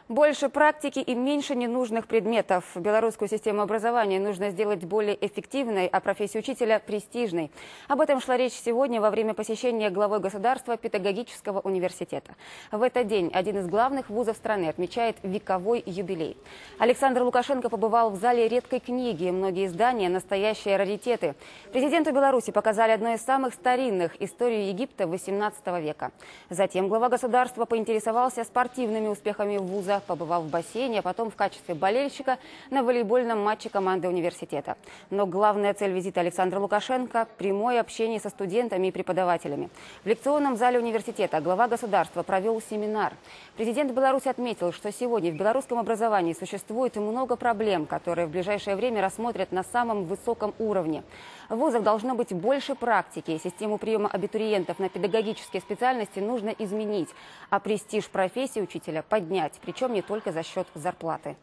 Больше практики и меньше ненужных предметов. Белорусскую систему образования нужно сделать более эффективной, а профессию учителя – престижной. Об этом шла речь сегодня во время посещения главой государства педагогического университета. В этот день один из главных вузов страны отмечает вековой юбилей. Александр Лукашенко побывал в зале редкой книги. Многие издания – настоящие раритеты. Президенту Беларуси показали одно из самых старинных – историю Египта XVIII века. Затем глава государства поинтересовался спортивными успехами вуза, побывал в бассейне, а потом в качестве болельщика на волейбольном матче команды университета. Но главная цель визита Александра Лукашенко – прямое общение со студентами и преподавателями. В лекционном зале университета глава государства провел семинар. Президент Беларуси отметил, что сегодня в белорусском образовании существует много проблем, которые в ближайшее время рассмотрят на самом высоком уровне. В вузах должно быть больше практики. Систему приема абитуриентов на педагогические специальности нужно изменить, а престиж профессии учителя поднять, причем не только за счет зарплаты.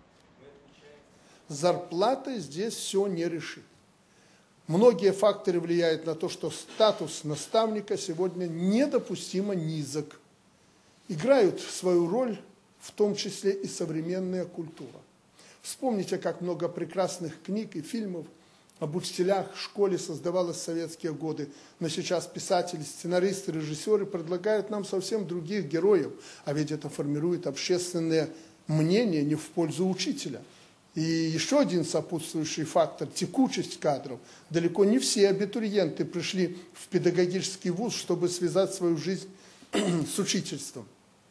Зарплаты здесь все не решит. Многие факторы влияют на то, что статус наставника сегодня недопустимо низок. Играют свою роль в том числе и современная культура. Вспомните, как много прекрасных книг и фильмов об учителях в школе создавалось в советские годы. Но сейчас писатели, сценаристы, режиссеры предлагают нам совсем других героев. А ведь это формирует общественное мнение не в пользу учителя. И еще один сопутствующий фактор – текучесть кадров. Далеко не все абитуриенты пришли в педагогический вуз, чтобы связать свою жизнь с учительством.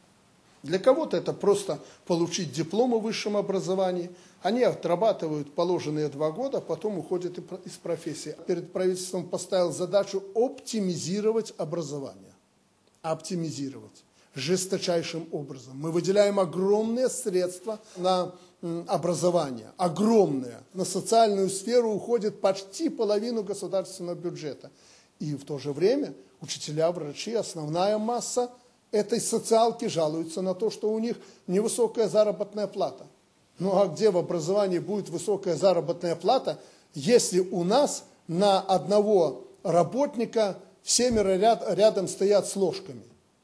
Для кого-то это просто получить диплом о высшем образовании. Они отрабатывают положенные 2 года, потом уходят из профессии. Перед правительством поставил задачу оптимизировать образование. Оптимизировать жесточайшим образом. Мы выделяем огромные средства на образование. Огромные. На социальную сферу уходит почти половину государственного бюджета. И в то же время учителя, врачи, основная масса этой социалки жалуются на то, что у них невысокая заработная плата. Ну а где в образовании будет высокая заработная плата, если у нас на одного работника 7 рядом стоят с ложками?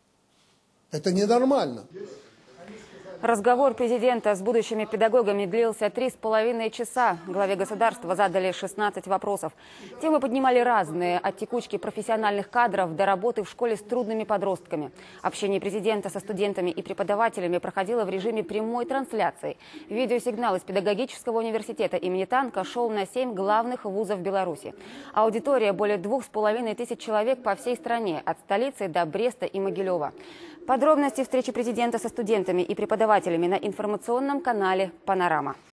Это ненормально. Разговор президента с будущими педагогами длился 3,5 часа. Главе государства задали 16 вопросов. Темы поднимали разные, от текучки профессиональных кадров до работы в школе с трудными подростками. Общение президента со студентами и преподавателями проходило в режиме прямой трансляции. Видеосигнал из педагогического университета имени Танка шел на 7 главных вузов Беларуси. Аудитория более 2500 человек по всей стране, от столицы до Бреста и Могилева. Подробности встречи президента со студентами и преподавателями на информационном канале «Панорама».